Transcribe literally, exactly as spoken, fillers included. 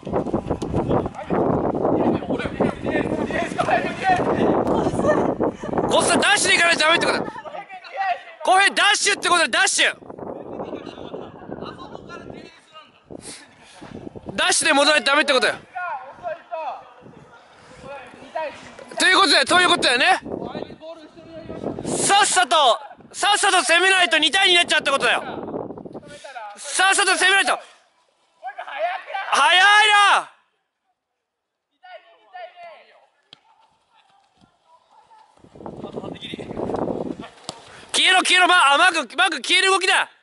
こっそりダッシュでいかないとダメってことだ。公平ダッシュってことでダッシュダッシュで戻らないとダメってことよ。ということだよ、ということだよね。さっさとさっさと攻めないとにたいにになっちゃうってことだよ。さっさと攻めないと。早いな。消えろ消えろ、まあ、マークマーク消える動きだ。